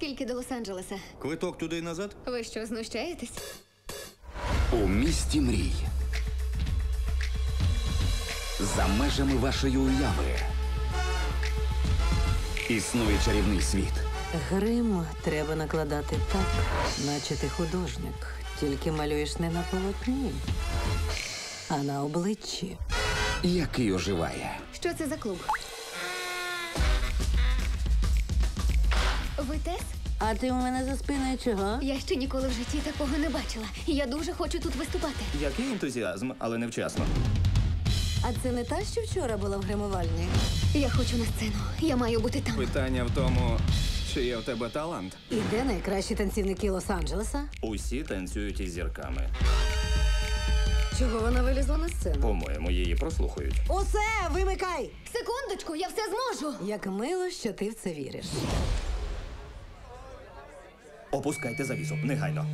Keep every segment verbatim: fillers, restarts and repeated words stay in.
Скільки до Лос-Анджелеса? Квиток туди і назад? Ви що, знущаєтесь? У місті мрій. За межами вашої уяви. Існує чарівний світ. Грим треба накладати так, наче ти художник. Тільки малюєш не на полотні, а на обличчі. Який оживає. Що це за клуб? Ви Тес? А ти у мене за спиною чого? Я ще ніколи в житті такого не бачила. І я дуже хочу тут виступати. Який ентузіазм, але невчасно. А це не та, що вчора була в гримувальні? Я хочу на сцену. Я маю бути там. Питання в тому, чи є в тебе талант. І де найкращі танцівники Лос-Анджелеса? Усі танцюють із зірками. Чого вона вилізла на сцену? По-моєму, її прослухають. Усе, вимикай! Секундочку, я все зможу. Як мило, що ти в це віриш. Опускайте завісу, негайно.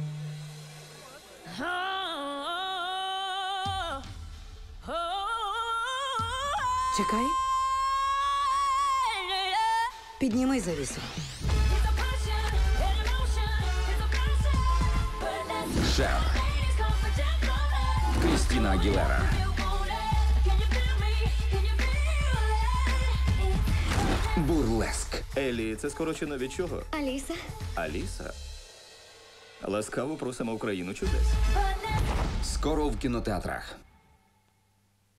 Чекай. Підніми завісу. Шер. Крістіна Агілера. Бурлеск. Елі, це скорочено від чого? Аліса? Аліса? Ласкаво просимо в країну чудес. Скоро в кінотеатрах.